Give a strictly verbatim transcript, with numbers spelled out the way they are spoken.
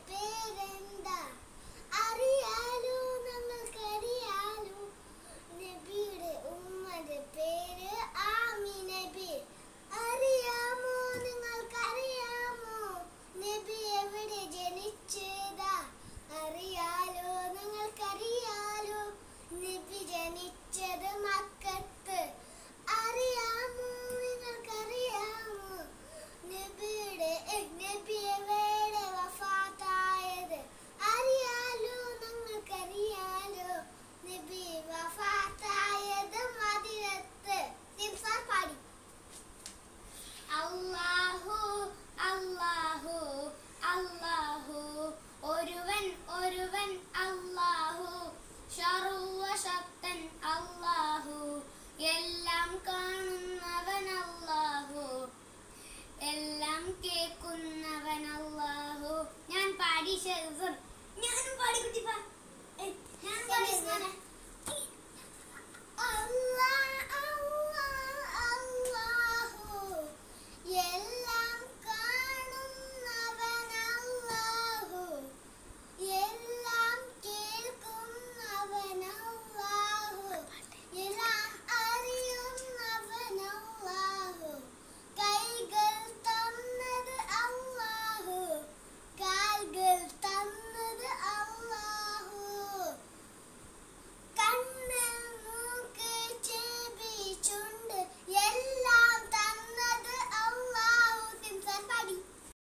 പേരെന്താ അറിയാലോ ഞങ്ങൾക്കറിയാലോ നബിയുടെ ഉമ്മയുടെ പേര് ആമിന നബി അറിയാമോ നിങ്ങൾക്കറിയാമോ നബി എവിടെ ജനിച്ചതാ അറിയാലോ നിങ്ങൾക്കറിയാലോ നബി ജനിച്ചത് മക്കത്ത് അറിയാമോ നിങ്ങൾക്കറിയാമോ നബിയുടെ നബി എവിടെ വഫാത്തായത് അറിയാലോ നിങ്ങൾക്കറിയാലോ നബി വഫാത്തായത് മദീനത്ത് സിംസാർ പാടി അല്ലാഹു അല്ലാഹു അല്ലാഹു ഒരുവൻ ഒരുവൻ അല്ലാഹു സർവശക്തൻ അല്ലാഹു എല്ലാം കാണുന്നവൻ അല്ലാഹു എല്ലാം കേൾക്കുന്നവൻ അല്ലാഹു ഞാൻ പാടി ശേഷം ഞാനും പാടി കുട്ടി പാ ഞാനും പാടി